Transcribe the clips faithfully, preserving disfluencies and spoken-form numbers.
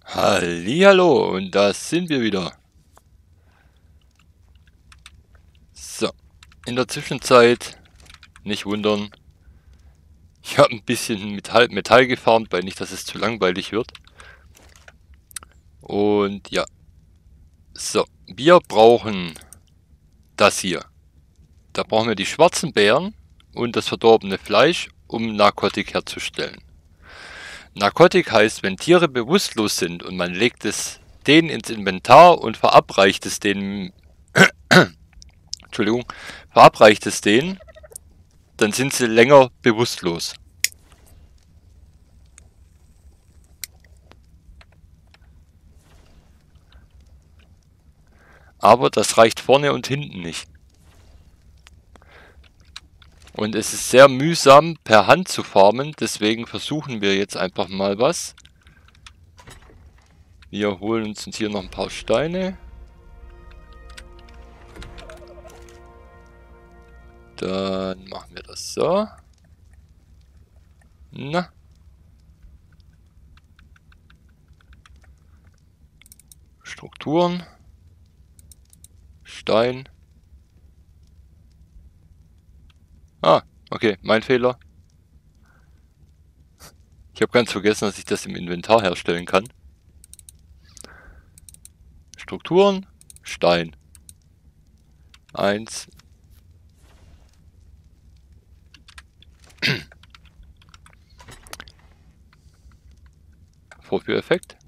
Hallihallo, und da sind wir wieder. So, in der Zwischenzeit, nicht wundern, ich habe ein bisschen Metall, Metall gefarmt, weil nicht, dass es zu langweilig wird. Und ja, so, wir brauchen das hier. Da brauchen wir die schwarzen Beeren und das verdorbene Fleisch, um Narkotik herzustellen. Narkotik heißt, wenn Tiere bewusstlos sind und man legt es denen ins Inventar und verabreicht es denen, Entschuldigung, verabreicht es denen, dann sind sie länger bewusstlos. Aber das reicht vorne und hinten nicht. Und es ist sehr mühsam per Hand zu farmen, deswegen versuchen wir jetzt einfach mal was. Wir holen uns hier noch ein paar Steine. Dann machen wir das so. Na. Strukturen. Stein. Ah, okay, mein Fehler. Ich habe ganz vergessen, dass ich das im Inventar herstellen kann. Strukturen. Stein. Eins. Vorführeffekt.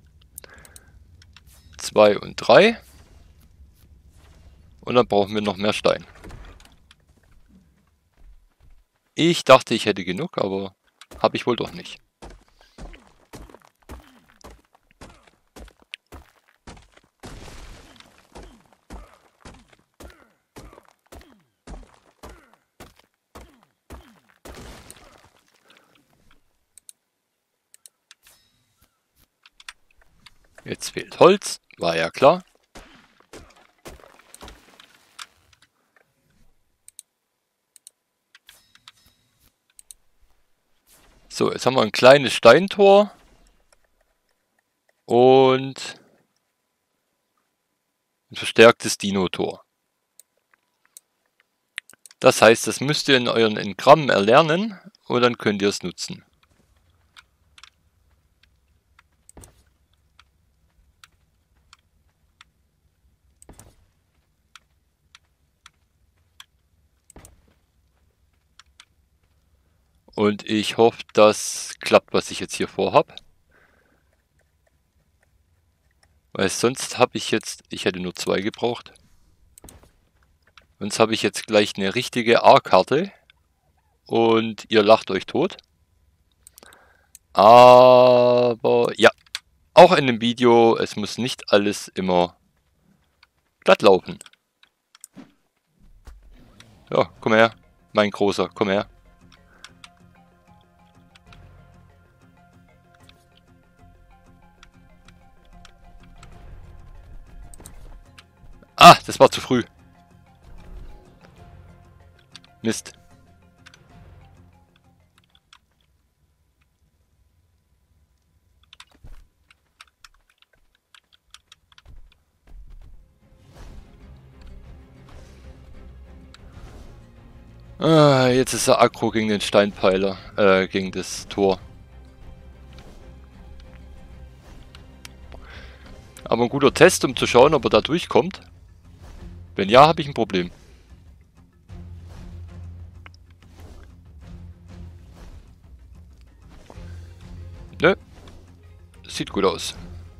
Zwei und drei. Und dann brauchen wir noch mehr Stein. Ich dachte, ich hätte genug, aber habe ich wohl doch nicht. Jetzt fehlt Holz, war ja klar. So, jetzt haben wir ein kleines Steintor und ein verstärktes Dino-Tor. Das heißt, das müsst ihr in euren Engrammen erlernen und dann könnt ihr es nutzen. Und ich hoffe, das klappt, was ich jetzt hier vorhab. Weil sonst habe ich jetzt, ich hätte nur zwei gebraucht. Sonst habe ich jetzt gleich eine richtige A-Karte und ihr lacht euch tot. Aber ja, auch in dem Video, es muss nicht alles immer glatt laufen. Ja, komm her, mein Großer, komm her. Ah, das war zu früh. Mist. Ah, jetzt ist er aggro gegen den Steinpfeiler, äh, gegen das Tor. Aber ein guter Test, um zu schauen, ob er da durchkommt. Wenn ja, habe ich ein Problem. Nö. Sieht gut aus.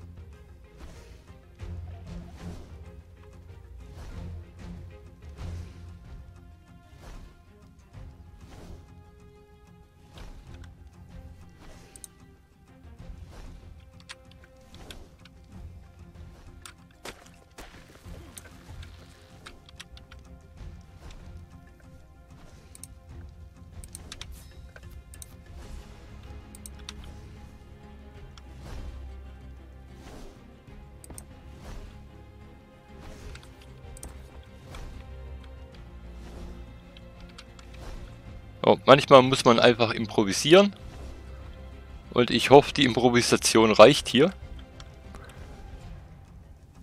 Oh, manchmal muss man einfach improvisieren. Und ich hoffe, die Improvisation reicht hier.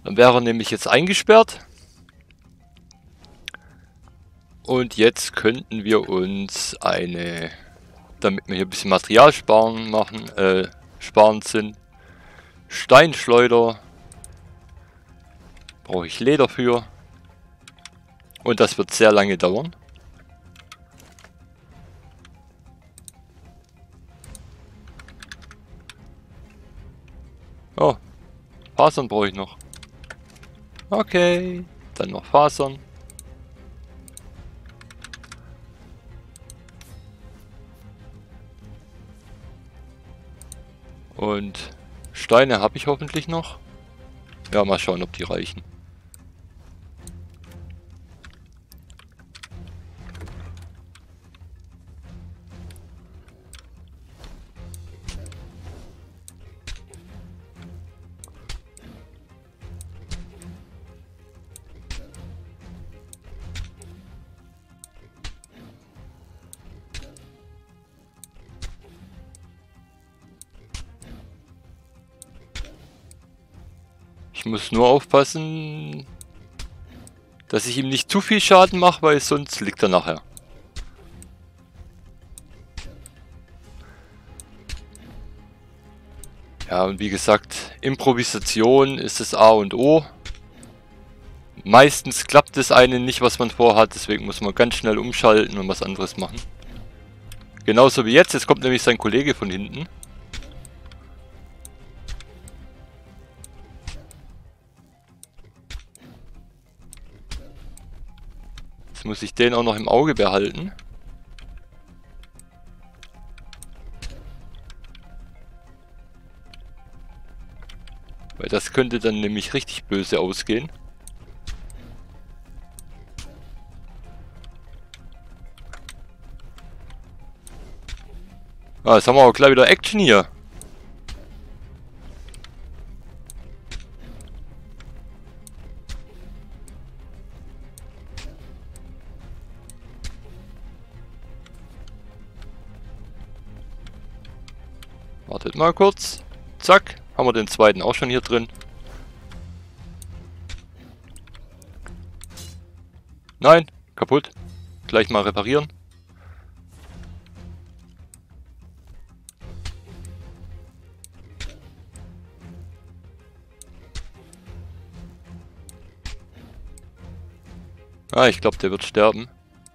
Dann wäre er nämlich jetzt eingesperrt. Und jetzt könnten wir uns eine, damit wir hier ein bisschen Material sparen machen, äh, sparend sind, Steinschleuder. Brauche ich Leder für. Und das wird sehr lange dauern. Oh, Fasern brauche ich noch. Okay, dann noch Fasern. Und Steine habe ich hoffentlich noch. Ja, mal schauen, ob die reichen. Ich muss nur aufpassen, dass ich ihm nicht zu viel Schaden mache, weil sonst liegt er nachher. Ja, und wie gesagt, Improvisation ist das A und O. Meistens klappt es einem nicht, was man vorhat, deswegen muss man ganz schnell umschalten und was anderes machen. Genauso wie jetzt, jetzt kommt nämlich sein Kollege von hinten. Jetzt muss ich den auch noch im Auge behalten. Weil das könnte dann nämlich richtig böse ausgehen. Ah, jetzt haben wir auch gleich wieder Action hier. Wartet mal kurz. Zack, haben wir den zweiten auch schon hier drin. Nein, kaputt. Gleich mal reparieren. Ah, ich glaube, der wird sterben.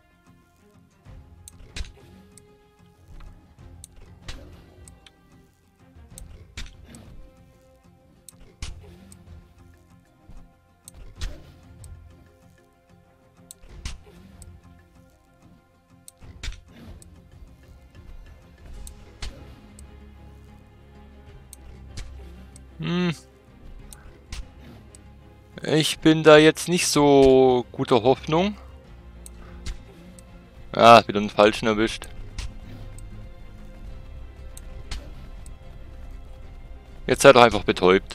Hm. Ich bin da jetzt nicht so guter Hoffnung. Ah, wieder einen falschen erwischt. Jetzt seid doch einfach betäubt.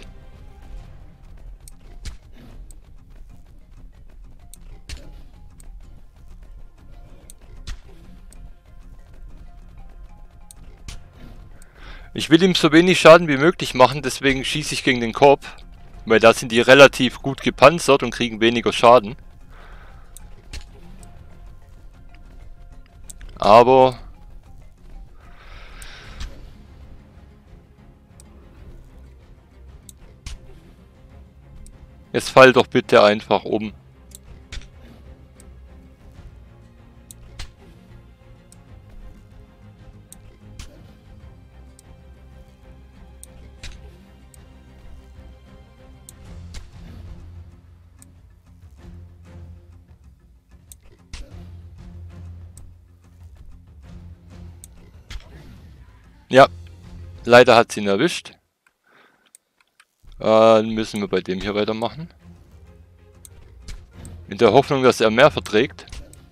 Ich will ihm so wenig Schaden wie möglich machen, deswegen schieße ich gegen den Korb. Weil da sind die relativ gut gepanzert und kriegen weniger Schaden. Aber... Jetzt fall doch bitte einfach um. Ja, leider hat sie ihn erwischt. Äh, dann müssen wir bei dem hier weitermachen. In der Hoffnung, dass er mehr verträgt.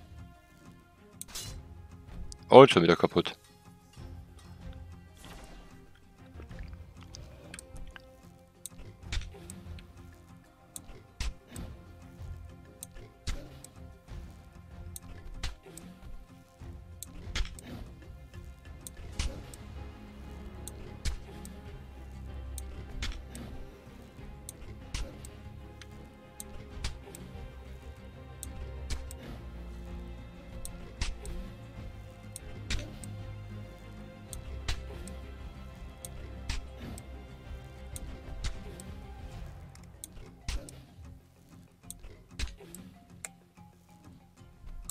Oh, und schon wieder kaputt.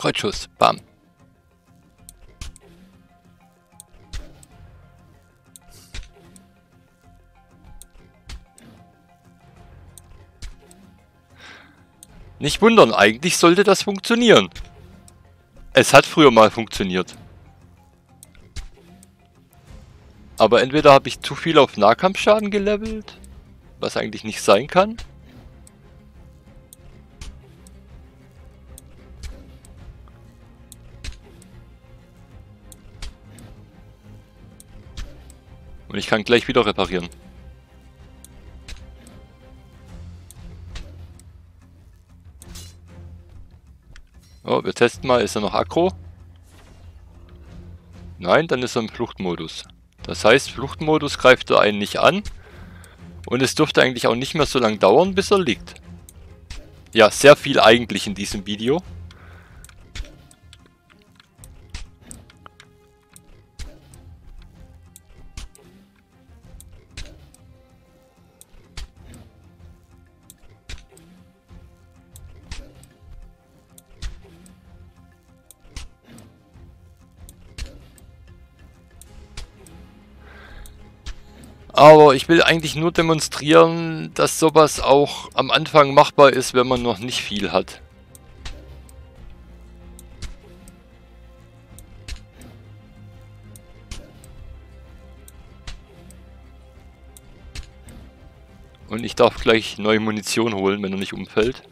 Kreuzschuss. Bam. Nicht wundern, eigentlich sollte das funktionieren. Es hat früher mal funktioniert. Aber entweder habe ich zu viel auf Nahkampfschaden gelevelt, was eigentlich nicht sein kann. Und ich kann gleich wieder reparieren. Oh, wir testen mal, ist er noch aggro? Nein, dann ist er im Fluchtmodus. Das heißt, Fluchtmodus greift er einen nicht an. Und es dürfte eigentlich auch nicht mehr so lange dauern, bis er liegt. Ja, sehr viel eigentlich in diesem Video. Aber ich will eigentlich nur demonstrieren, dass sowas auch am Anfang machbar ist, wenn man noch nicht viel hat. Und ich darf gleich neue Munition holen, wenn er nicht umfällt.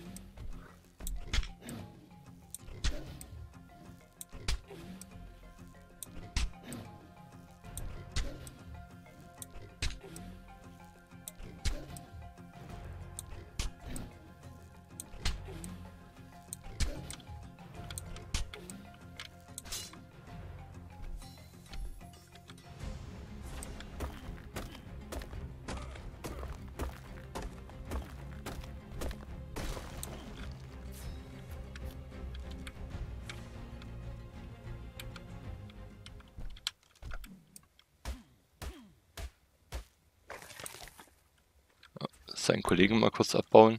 Seinen Kollegen mal kurz abbauen.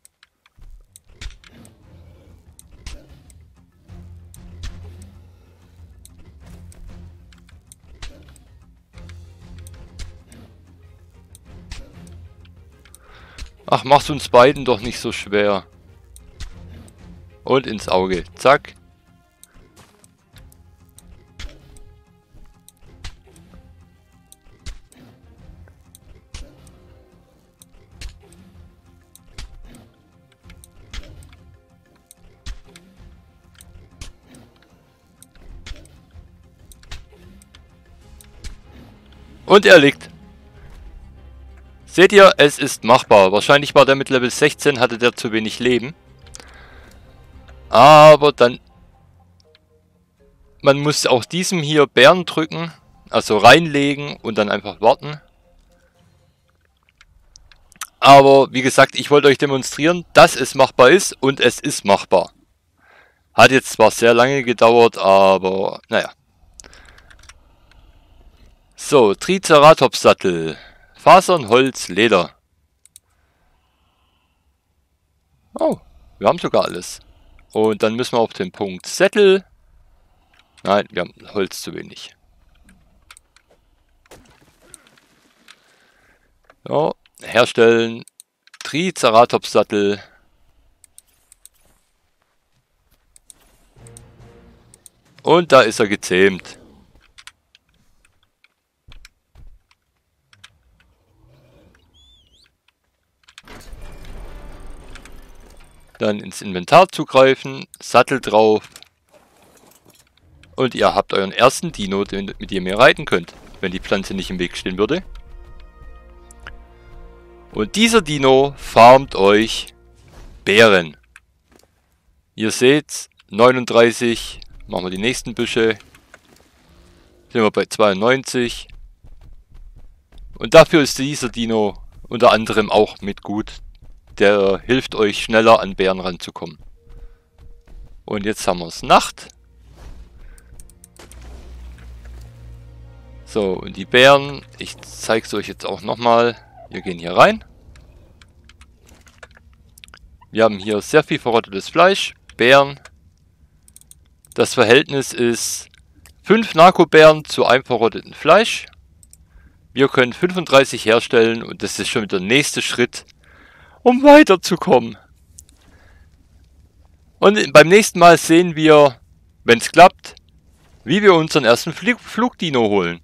Ach, mach's uns beiden doch nicht so schwer. Und ins Auge. Zack. Und er liegt. Seht ihr, es ist machbar. Wahrscheinlich war der mit Level sechzehn, hatte der zu wenig Leben. Aber dann... Man muss auch diesem hier Bären drücken. Also reinlegen und dann einfach warten. Aber wie gesagt, ich wollte euch demonstrieren, dass es machbar ist. Und es ist machbar. Hat jetzt zwar sehr lange gedauert, aber naja. So, Triceratops-Sattel. Fasern, Holz, Leder. Oh, wir haben sogar alles. Und dann müssen wir auf den Punkt Sättel. Nein, wir haben Holz zu wenig. So, herstellen. Triceratops-Sattel. Und da ist er gezähmt. Dann ins Inventar zugreifen, Sattel drauf. Und ihr habt euren ersten Dino, mit dem ihr reiten könnt, wenn die Pflanze nicht im Weg stehen würde. Und dieser Dino farmt euch Beeren. Ihr seht, neununddreißig, machen wir die nächsten Büsche. Sind wir bei zweiundneunzig. Und dafür ist dieser Dino unter anderem auch mit gut. Der hilft euch schneller an Bären ranzukommen. Und jetzt haben wir es Nacht. So, und die Bären, ich zeige es euch jetzt auch nochmal. Wir gehen hier rein. Wir haben hier sehr viel verrottetes Fleisch, Beeren. Das Verhältnis ist fünf Narkobären zu einem verrotteten Fleisch. Wir können fünfunddreißig herstellen und das ist schon wieder der nächste Schritt, um weiterzukommen. Und beim nächsten Mal sehen wir, wenn es klappt, wie wir unseren ersten Flug Flugdino holen.